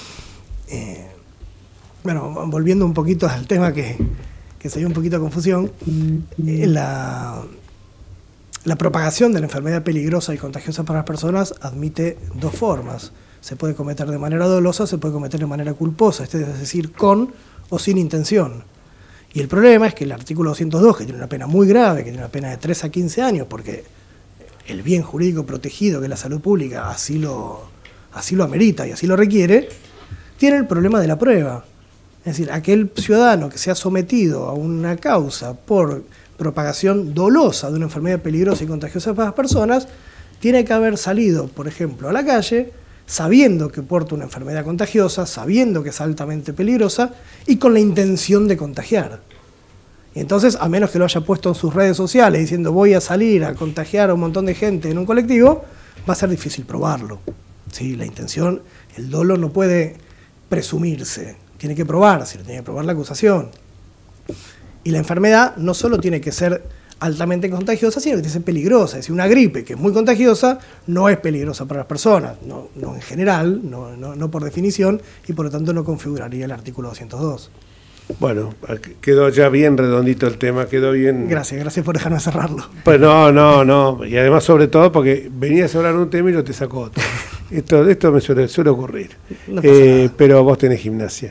Bueno, volviendo un poquito al tema que se dio un poquito de confusión, la propagación de la enfermedad peligrosa y contagiosa para las personas admite dos formas. Se puede cometer de manera dolosa, se puede cometer de manera culposa, es decir, con o sin intención. Y el problema es que el artículo 202, que tiene una pena muy grave, que tiene una pena de 3 a 15 años, porque el bien jurídico protegido, que es la salud pública, así lo amerita y así lo requiere, tiene el problema de la prueba. Es decir, aquel ciudadano que se ha sometido a una causa por propagación dolosa de una enfermedad peligrosa y contagiosa para las personas, tiene que haber salido, por ejemplo, a la calle, sabiendo que porta una enfermedad contagiosa, sabiendo que es altamente peligrosa y con la intención de contagiar. Y entonces, a menos que lo haya puesto en sus redes sociales diciendo voy a salir a contagiar a un montón de gente en un colectivo, va a ser difícil probarlo. ¿Sí? La intención, el dolo no puede presumirse. Tiene que probarse, tiene que probar la acusación. Y la enfermedad no solo tiene que ser altamente contagiosa, sino que tiene que ser peligrosa. Es decir, una gripe que es muy contagiosa no es peligrosa para las personas, no en general, no por definición, y por lo tanto no configuraría el artículo 202. Bueno, quedó ya bien redondito el tema, quedó bien. Gracias por dejarme cerrarlo. Pues no, y además sobre todo porque venías a hablar de un tema y yo te saco otro. Esto me suele ocurrir, No pasa nada. pero vos tenés gimnasia.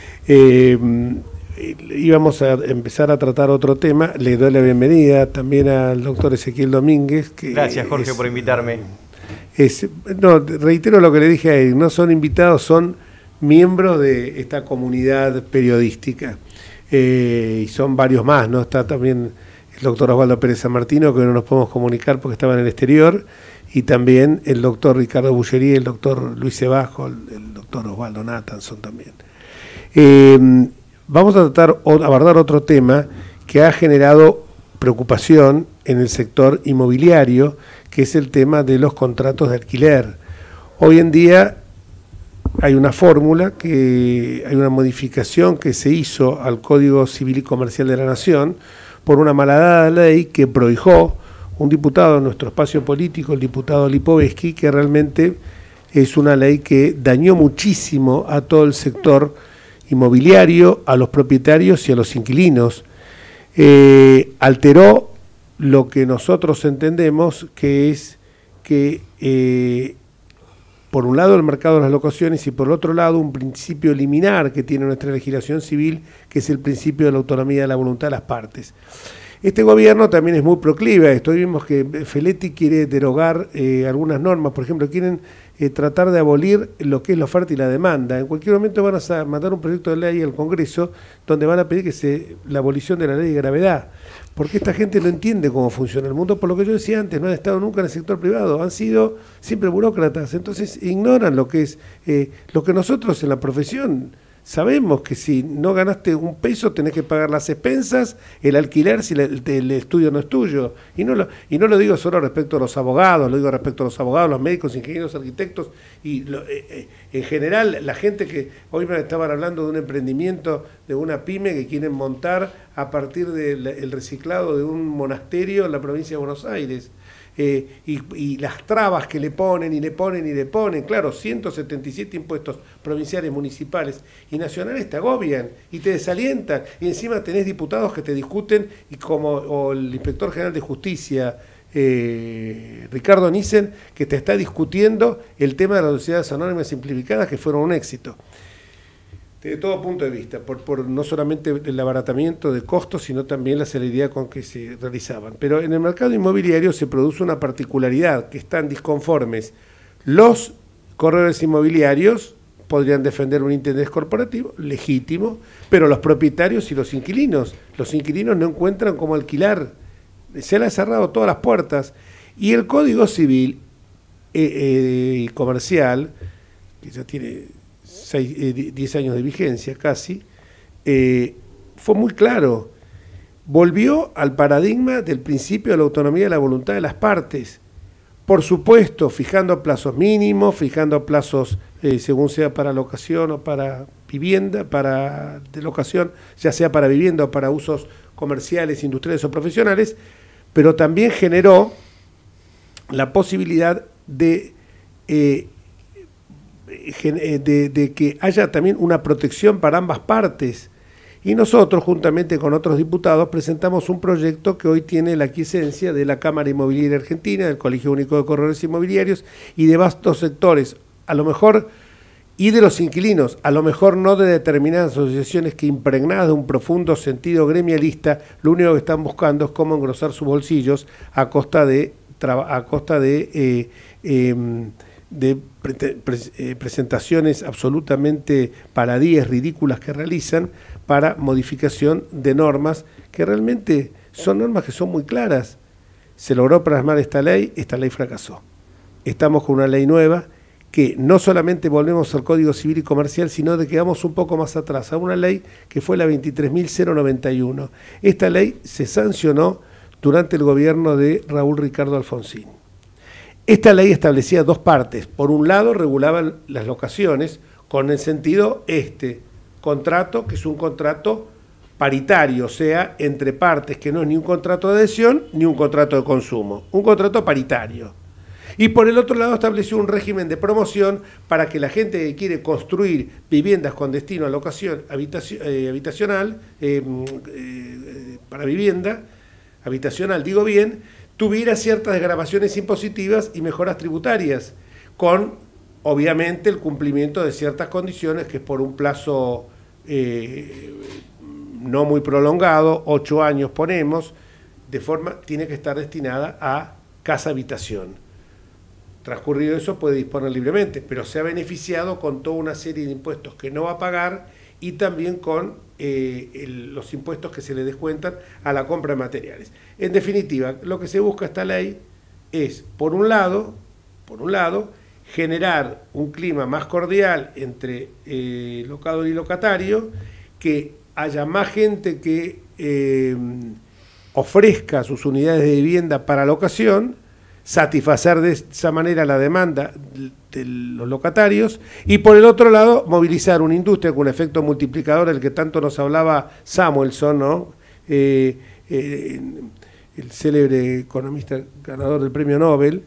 Íbamos a empezar a tratar otro tema. Le doy la bienvenida también al doctor Ezequiel Domínguez. Gracias, Jorge, por invitarme. Reitero lo que le dije a él, no son invitados, son miembros de esta comunidad periodística. Y son varios más, ¿no? Está también el doctor Osvaldo Pérez San Martino, que no nos podemos comunicar porque estaba en el exterior, y también el doctor Ricardo Bullerí, el doctor Luis Cebajo, el doctor Osvaldo Nathanson también. Vamos a abordar otro tema que ha generado preocupación en el sector inmobiliario, que es el tema de los contratos de alquiler. Hoy en día hay una fórmula, hay una modificación que se hizo al Código Civil y Comercial de la Nación por una malhadada ley que prohijó un diputado de nuestro espacio político, el diputado Lipovetsky, que realmente es una ley que dañó muchísimo a todo el sector inmobiliario, a los propietarios y a los inquilinos. Alteró lo que nosotros entendemos que es que por un lado el mercado de las locaciones y por el otro lado un principio liminar que tiene nuestra legislación civil, que es el principio de la autonomía de la voluntad de las partes. Este gobierno también es muy proclive a esto. Vimos que Feletti quiere derogar algunas normas, por ejemplo, quieren tratar de abolir lo que es la oferta y la demanda. En cualquier momento van a mandar un proyecto de ley al Congreso donde van a pedir la abolición de la ley de gravedad, porque esta gente no entiende cómo funciona el mundo, por lo que yo decía antes, no han estado nunca en el sector privado, han sido siempre burócratas, entonces ignoran lo que es lo que nosotros en la profesión sabemos, que si no ganaste un peso tenés que pagar las expensas, el alquiler si el estudio no es tuyo. Y no lo digo solo respecto a los abogados, lo digo respecto a los abogados, los médicos, ingenieros, arquitectos y en general la gente que hoy me estaban hablando de un emprendimiento, de una pyme que quieren montar a partir del reciclado de un monasterio en la provincia de Buenos Aires. Y las trabas que le ponen, claro, 177 impuestos provinciales, municipales y nacionales te agobian y te desalientan, y encima tenés diputados que te discuten, o el inspector general de justicia, Ricardo Nissen, que te está discutiendo el tema de las sociedades anónimas simplificadas, que fueron un éxito. De todo punto de vista, por no solamente el abaratamiento de costos, sino también la celeridad con que se realizaban. Pero en el mercado inmobiliario se produce una particularidad, que están disconformes. Los corredores inmobiliarios podrían defender un interés corporativo, legítimo, pero los propietarios y los inquilinos no encuentran cómo alquilar. Se le han cerrado todas las puertas. Y el Código Civil y Comercial, que ya tiene 10 años de vigencia casi, fue muy claro. Volvió al paradigma del principio de la autonomía de la voluntad de las partes. Por supuesto, fijando plazos mínimos, fijando plazos según sea para locación o para vivienda, de locación, ya sea para vivienda o para usos comerciales, industriales o profesionales, pero también generó la posibilidad de que haya también una protección para ambas partes. Y nosotros, juntamente con otros diputados, presentamos un proyecto que hoy tiene la aquiescencia de la Cámara Inmobiliaria Argentina, del Colegio Único de Corredores Inmobiliarios y de vastos sectores, a lo mejor, y de los inquilinos, a lo mejor no de determinadas asociaciones que, impregnadas de un profundo sentido gremialista, lo único que están buscando es cómo engrosar sus bolsillos a costa de presentaciones absolutamente paradíes, ridículas que realizan para modificación de normas que realmente son normas que son muy claras. Se logró plasmar esta ley fracasó. Estamos con una ley nueva que no solamente volvemos al Código Civil y Comercial, sino de que vamos un poco más atrás, a una ley que fue la 23.091. Esta ley se sancionó durante el gobierno de Raúl Ricardo Alfonsín. Esta ley establecía dos partes. Por un lado, regulaban las locaciones con el sentido contrato, que es un contrato paritario, o sea, entre partes, que no es ni un contrato de adhesión ni un contrato de consumo, un contrato paritario. Y por el otro lado estableció un régimen de promoción para que la gente que quiere construir viviendas con destino a locación habitacional, para vivienda, habitacional, digo bien, tuviera ciertas desgravaciones impositivas y mejoras tributarias, con, obviamente, el cumplimiento de ciertas condiciones, que es por un plazo no muy prolongado, 8 años ponemos, tiene que estar destinada a casa-habitación. Transcurrido eso puede disponer libremente, pero se ha beneficiado con toda una serie de impuestos que no va a pagar y también con los impuestos que se le descuentan a la compra de materiales. En definitiva, lo que se busca esta ley es, por un lado, generar un clima más cordial entre locador y locatario, que haya más gente que ofrezca sus unidades de vivienda para locación, satisfacer de esa manera la demanda de los locatarios, y por el otro lado movilizar una industria con un efecto multiplicador, del que tanto nos hablaba Samuelson, ¿no? El célebre economista ganador del premio Nobel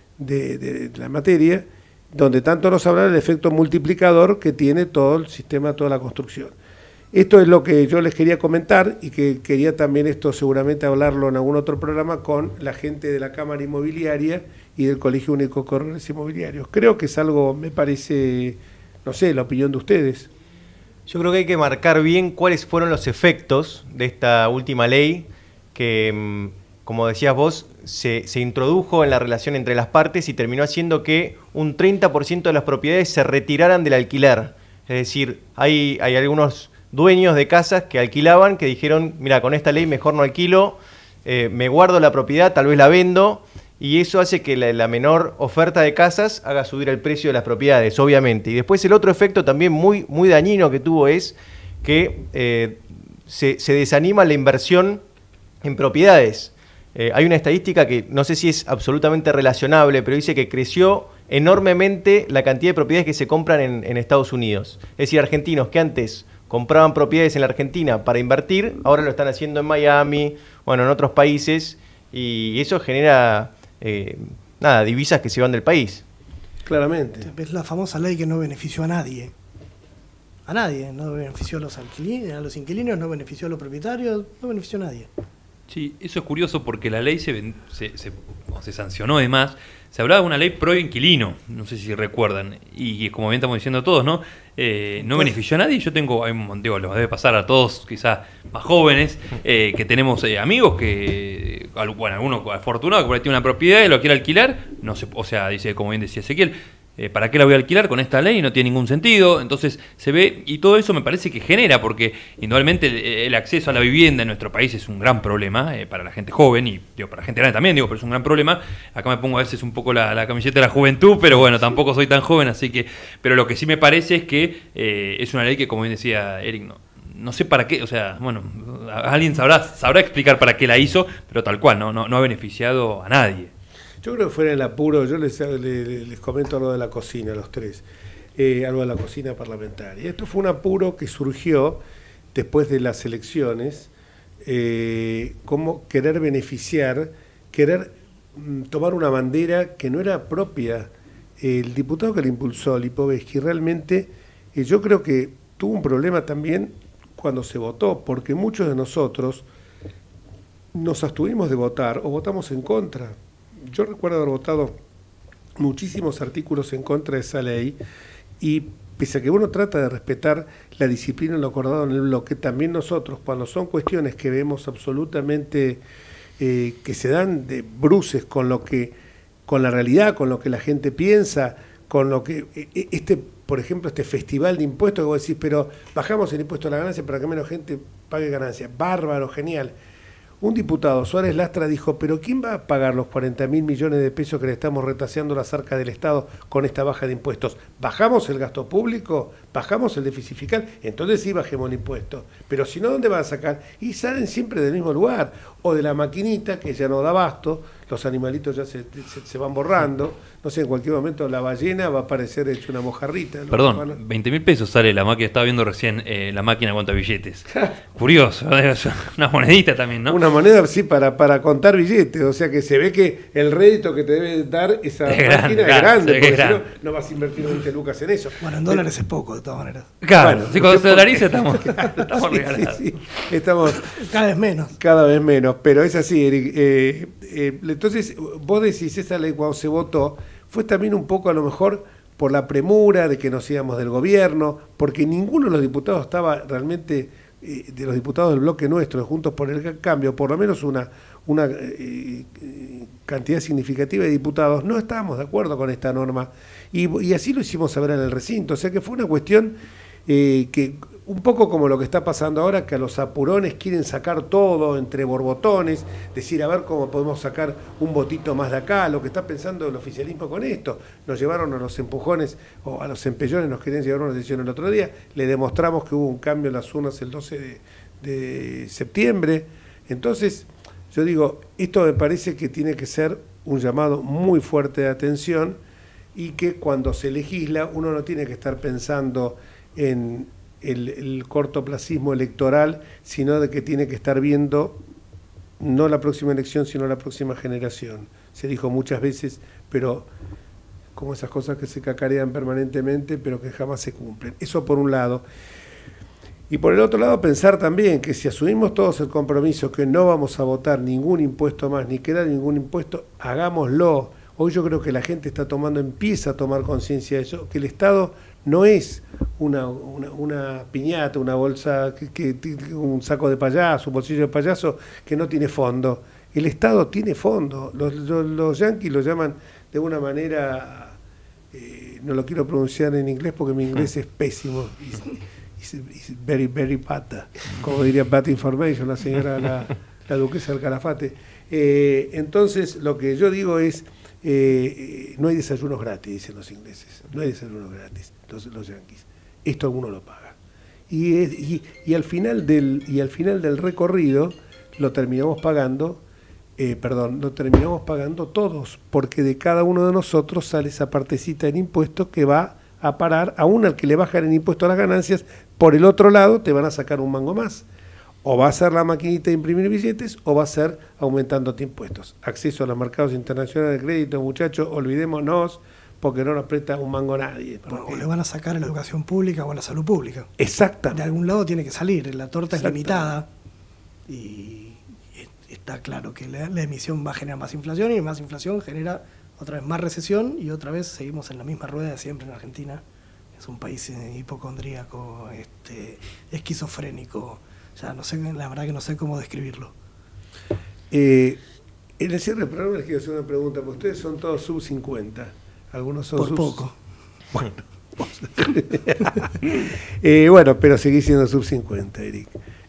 de la materia, donde tanto nos hablaba del efecto multiplicador que tiene todo el sistema, toda la construcción. Esto es lo que yo les quería comentar, y que quería también esto seguramente hablarlo en algún otro programa con la gente de la Cámara Inmobiliaria y del Colegio Único de Corredores Inmobiliarios. Creo que es algo, me parece, no sé, la opinión de ustedes. Yo creo que hay que marcar bien cuáles fueron los efectos de esta última ley que, como decías vos, se introdujo en la relación entre las partes y terminó haciendo que un 30% de las propiedades se retiraran del alquiler. Es decir, hay algunos dueños de casas que alquilaban, que dijeron, mira, con esta ley mejor no alquilo, me guardo la propiedad, tal vez la vendo, y eso hace que la menor oferta de casas haga subir el precio de las propiedades, obviamente. Y después el otro efecto también muy dañino que tuvo es que se desanima la inversión en propiedades. Hay una estadística que no sé si es absolutamente relacionable, pero dice que creció enormemente la cantidad de propiedades que se compran en Estados Unidos. Es decir, argentinos que antes compraban propiedades en la Argentina para invertir, ahora lo están haciendo en Miami, bueno, en otros países, y eso genera divisas que se van del país. Claramente. Es la famosa ley que no benefició a nadie. A nadie, no benefició a los inquilinos, no benefició a los propietarios, no benefició a nadie. Sí, eso es curioso porque la ley se sancionó además. Se hablaba de una ley pro inquilino, no sé si recuerdan, y como bien estamos diciendo todos, ¿no? No benefició a nadie. Yo tengo, lo debe pasar a todos, quizás más jóvenes, que tenemos amigos que, bueno, alguno afortunado que por ahí tiene una propiedad y lo quiere alquilar, no se, o sea, dice, como bien decía Ezequiel, ¿para qué la voy a alquilar con esta ley? No tiene ningún sentido. Entonces se ve, y todo eso me parece que genera, porque indudablemente el acceso a la vivienda en nuestro país es un gran problema para la gente joven, y para la gente grande también, pero es un gran problema. Acá me pongo a veces un poco la camiseta de la juventud, pero bueno, tampoco soy tan joven, así que, pero lo que sí me parece es que es una ley que, como bien decía Eric, no sé para qué, o sea, bueno, alguien sabrá explicar para qué la hizo, pero tal cual, no ha beneficiado a nadie. Yo creo que fuera el apuro, yo les comento algo de la cocina, los tres, algo de la cocina parlamentaria. Esto fue un apuro que surgió después de las elecciones, como querer beneficiar, querer tomar una bandera que no era propia. El diputado que le impulsó, Lipovetsky, realmente yo creo que tuvo un problema también cuando se votó, porque muchos de nosotros nos abstuvimos de votar o votamos en contra. Yo recuerdo haber votado muchísimos artículos en contra de esa ley, y pese a que uno trata de respetar la disciplina en lo acordado en el bloque, también nosotros, cuando son cuestiones que vemos absolutamente que se dan de bruces con la realidad, con lo que la gente piensa, con lo que por ejemplo, este festival de impuestos, que vos decís, pero bajamos el impuesto a la ganancia para que menos gente pague ganancias. Bárbaro, genial. Un diputado, Suárez Lastra, dijo, pero ¿quién va a pagar los 40.000 millones de pesos que le estamos retaseando las arcas del Estado con esta baja de impuestos? ¿Bajamos el gasto público? ¿Bajamos el déficit fiscal? Entonces sí bajemos el impuesto. Pero si no, ¿dónde van a sacar? Y salen siempre del mismo lugar, o de la maquinita que ya no da abasto, los animalitos ya se van borrando, no sé, en cualquier momento la ballena va a aparecer hecha una mojarrita, ¿no? Perdón, 20.000 pesos sale la máquina, estaba viendo recién la máquina cuenta billetes. Curioso, una monedita también, ¿no? Una moneda, sí, para contar billetes, o sea que se ve que el rédito que te debe dar esa máquina es grande, porque si no, no vas a invertir 20 lucas en eso. Bueno, en dólares es poco, de todas maneras. Claro, Bueno, si cuando se dolariza estamos sí, regalados. sí, estamos cada vez menos. Cada vez menos, pero es así, Eric. Entonces, vos decís, esa ley cuando se votó, fue también un poco a lo mejor por la premura de que nos íbamos del gobierno, porque ninguno de los diputados estaba realmente, de los diputados del bloque nuestro, Juntos por el Cambio, por lo menos una cantidad significativa de diputados, no estábamos de acuerdo con esta norma, y así lo hicimos saber en el recinto, o sea que fue una cuestión que un poco como lo que está pasando ahora, que a los apurones quieren sacar todo entre borbotones, decir a ver cómo podemos sacar un votito más de acá, lo que está pensando el oficialismo con esto. Nos llevaron a los empujones o a los empellones, nos querían llevar una decisión el otro día, le demostramos que hubo un cambio en las urnas el 12 de septiembre. Entonces, yo digo, esto me parece que tiene que ser un llamado muy fuerte de atención y que cuando se legisla uno no tiene que estar pensando en el cortoplacismo electoral, sino de que tiene que estar viendo no la próxima elección, sino la próxima generación. Se dijo muchas veces, pero como esas cosas que se cacarean permanentemente, pero que jamás se cumplen. Eso por un lado. Y por el otro lado, pensar también que si asumimos todos el compromiso que no vamos a votar ningún impuesto más, ni crear ningún impuesto, hagámoslo. Hoy yo creo que la gente empieza a tomar conciencia de eso, que el Estado no es una piñata, una bolsa, un saco de payaso, un bolsillo de payaso que no tiene fondo. El Estado tiene fondo. Los yanquis lo llaman de una manera, no lo quiero pronunciar en inglés porque mi inglés es pésimo. It's very, very bad. Como diría bad information la señora, la duquesa del Calafate. Entonces, lo que yo digo es, no hay desayunos gratis, dicen los ingleses. No hay desayunos gratis, los yanquis. Esto alguno lo paga. Y al final del recorrido lo terminamos pagando, lo terminamos pagando todos, porque de cada uno de nosotros sale esa partecita en impuestos que va a parar, aún al que le bajan el impuesto a las ganancias, por el otro lado te van a sacar un mango más. O va a ser la maquinita de imprimir billetes, o va a ser aumentándote impuestos. Acceso a los mercados internacionales de crédito, muchachos, olvidémonos, porque no nos presta un mango nadie. O le van a sacar a la educación pública o a la salud pública. Exactamente. De algún lado tiene que salir, la torta es limitada, y está claro que la emisión va a generar más inflación, y más inflación genera otra vez más recesión, y otra vez seguimos en la misma rueda de siempre en Argentina. Es un país hipocondríaco, esquizofrénico. Ya no sé, la verdad que no sé cómo describirlo. En el cierre del programa les quiero hacer una pregunta, porque ustedes son todos sub 50. Algunos son por poco. Bueno, bueno, pero seguís siendo sub 50, Eric.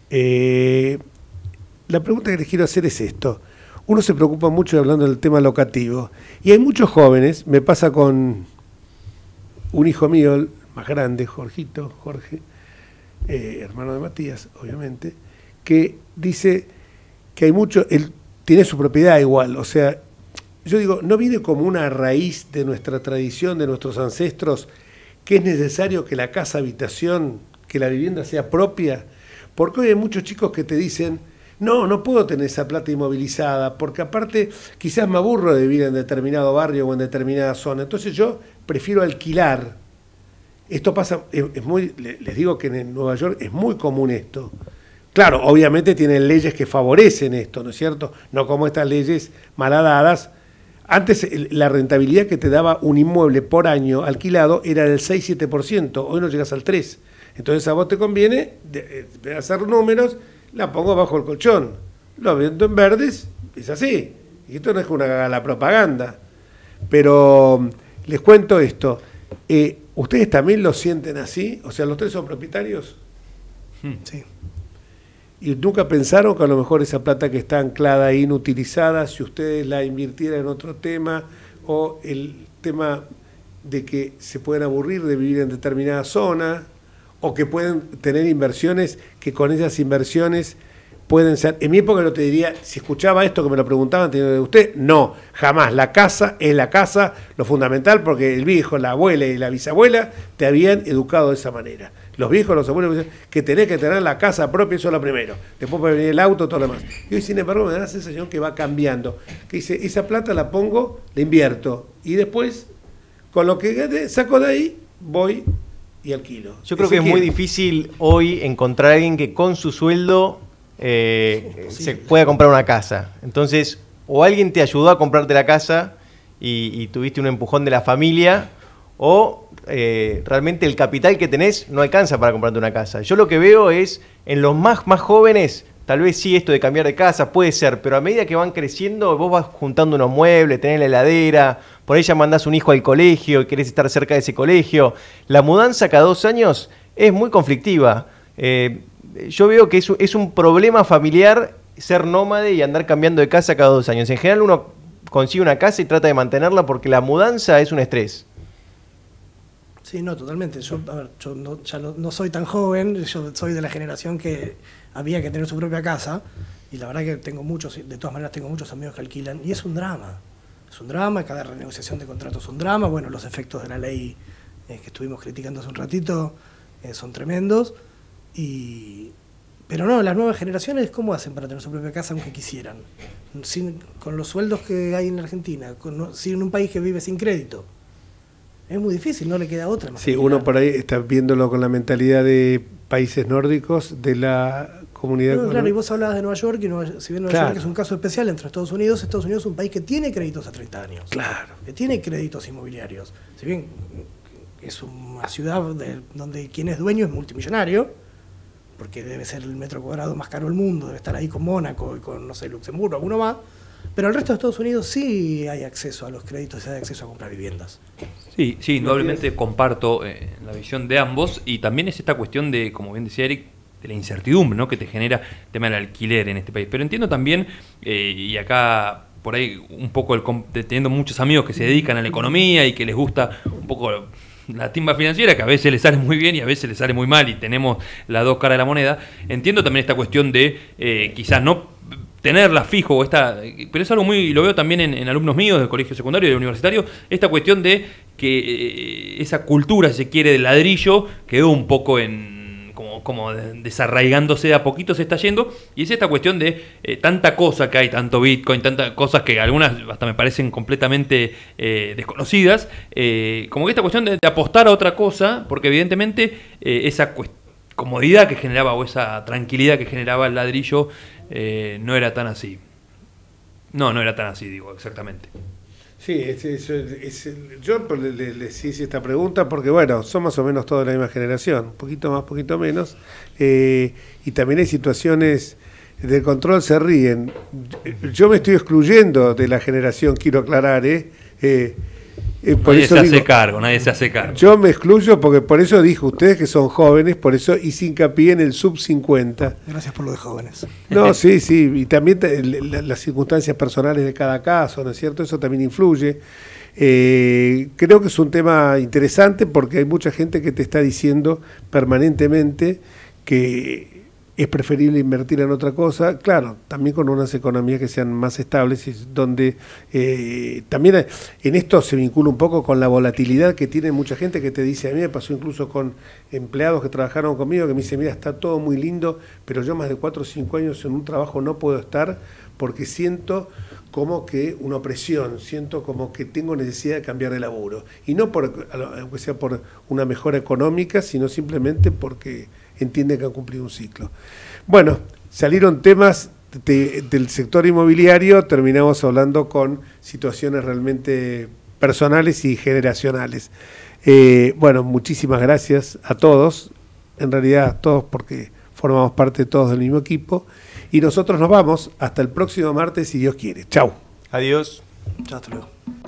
La pregunta que les quiero hacer es esto. Uno se preocupa mucho hablando del tema locativo, y hay muchos jóvenes, me pasa con un hijo mío, el más grande, Jorge, hermano de Matías, obviamente, que dice que hay mucho, él tiene su propiedad igual, o sea, yo digo, ¿no viene como una raíz de nuestra tradición, de nuestros ancestros, que es necesario que la casa habitación, que la vivienda sea propia? Porque hoy hay muchos chicos que te dicen, no puedo tener esa plata inmovilizada, porque aparte quizás me aburro de vivir en determinado barrio o en determinada zona, entonces yo prefiero alquilar. Esto pasa, les digo que en Nueva York es muy común esto. Claro, obviamente tienen leyes que favorecen esto, ¿no es cierto? No como estas leyes malhadadas. Antes la rentabilidad que te daba un inmueble por año alquilado era del 6-7%, hoy no llegas al 3%. Entonces a vos te conviene hacer números, la pongo bajo el colchón, lo vendo en verdes, es así. Y esto no es la propaganda. Pero les cuento esto. ¿Ustedes también lo sienten así? O sea, ¿los tres son propietarios? Sí. ¿Y nunca pensaron que a lo mejor esa plata que está anclada ahí, inutilizada, si ustedes la invirtieran en otro tema, o el tema de que se pueden aburrir de vivir en determinada zona, o que pueden tener inversiones, que con esas inversiones pueden ser, en mi época no te diría, si escuchaba esto que me lo preguntaban, te digo, ¿de usted? No, jamás, la casa es la casa, lo fundamental, porque el viejo, la abuela y la bisabuela te habían educado de esa manera. Los viejos, los abuelos, que tenés que tener la casa propia, eso es lo primero. Después puede venir el auto, todo lo demás. Y hoy, sin embargo, me da la sensación que va cambiando. Que dice, esa plata la pongo, la invierto. Y después, con lo que saco de ahí, voy y alquilo. Yo creo que es muy difícil hoy encontrar a alguien que con su sueldo se pueda comprar una casa. Entonces, o alguien te ayudó a comprarte la casa y tuviste un empujón de la familia, o realmente el capital que tenés no alcanza para comprarte una casa. Yo lo que veo es, en los más jóvenes, tal vez sí esto de cambiar de casa puede ser, pero a medida que van creciendo, vos vas juntando unos muebles, tenés la heladera, por ahí ya mandás un hijo al colegio y querés estar cerca de ese colegio. La mudanza cada 2 años es muy conflictiva. Yo veo que es un problema familiar ser nómade y andar cambiando de casa cada 2 años. En general uno consigue una casa y trata de mantenerla porque la mudanza es un estrés. Sí, no, totalmente. Yo no soy tan joven, yo soy de la generación que había que tener su propia casa, y la verdad que de todas maneras tengo muchos amigos que alquilan, y es un drama. Es un drama, cada renegociación de contratos es un drama. Bueno, los efectos de la ley que estuvimos criticando hace un ratito son tremendos, pero no, las nuevas generaciones, ¿cómo hacen para tener su propia casa aunque quisieran? Con los sueldos que hay en la Argentina, en un país que vive sin crédito. Es muy difícil, no le queda otra. Sí, uno por ahí está viéndolo con la mentalidad de países nórdicos, de la comunidad. No, claro, y vos hablabas de Nueva York, y si bien Nueva York es un caso especial entre Estados Unidos es un país que tiene créditos a 30 años. Claro. Que tiene créditos inmobiliarios. Si bien es una ciudad donde quien es dueño es multimillonario, porque debe ser el metro cuadrado más caro del mundo, debe estar ahí con Mónaco y con, no sé, Luxemburgo, alguno más. Pero el resto de Estados Unidos sí hay acceso a los créditos, hay acceso a comprar viviendas. Sí, indudablemente comparto la visión de ambos, y también es esta cuestión de, como bien decía Eric, de la incertidumbre, ¿no?, que te genera el tema del alquiler en este país. Pero entiendo también, y acá por ahí un poco teniendo muchos amigos que se dedican a la economía y que les gusta un poco la timba financiera, que a veces les sale muy bien y a veces les sale muy mal, y tenemos las dos caras de la moneda. Entiendo también esta cuestión de quizás no tenerla fijo, pero es algo muy, lo veo también en alumnos míos del colegio secundario y del universitario, esta cuestión de que esa cultura, si se quiere, del ladrillo quedó un poco como desarraigándose de a poquito, se está yendo, y es esta cuestión de tanta cosa que hay, tanto Bitcoin, tantas cosas que algunas hasta me parecen completamente desconocidas, como que esta cuestión de apostar a otra cosa, porque evidentemente esa comodidad que generaba, o esa tranquilidad que generaba el ladrillo, no era tan así. No era tan así, digo, exactamente. Sí, yo les hice esta pregunta porque, bueno, son más o menos todos de la misma generación, un poquito más, poquito menos, y también hay situaciones de control, se ríen. Yo me estoy excluyendo de la generación, quiero aclarar, por nadie eso se hace cargo, nadie se hace cargo. Yo me excluyo porque por eso dijo, ustedes que son jóvenes, por eso hice hincapié en el sub 50. Gracias por lo de jóvenes. No, sí, y también las circunstancias personales de cada caso, ¿no es cierto? Eso también influye. Creo que es un tema interesante porque hay mucha gente que te está diciendo permanentemente que es preferible invertir en otra cosa, claro, también con unas economías que sean más estables, y donde también en esto se vincula un poco con la volatilidad que tiene mucha gente que te dice, a mí me pasó incluso con empleados que trabajaron conmigo, que me dicen, mira, está todo muy lindo, pero yo más de 4 o 5 años en un trabajo no puedo estar porque siento como que una opresión, siento como que tengo necesidad de cambiar de laburo. Y no aunque sea por una mejora económica, sino simplemente porque entienden que han cumplido un ciclo. Bueno, salieron temas del sector inmobiliario, terminamos hablando con situaciones realmente personales y generacionales. Bueno, muchísimas gracias a todos, en realidad a todos porque formamos parte todos del mismo equipo, y nosotros nos vamos hasta el próximo martes si Dios quiere. Chau. Adiós. Chao, hasta luego.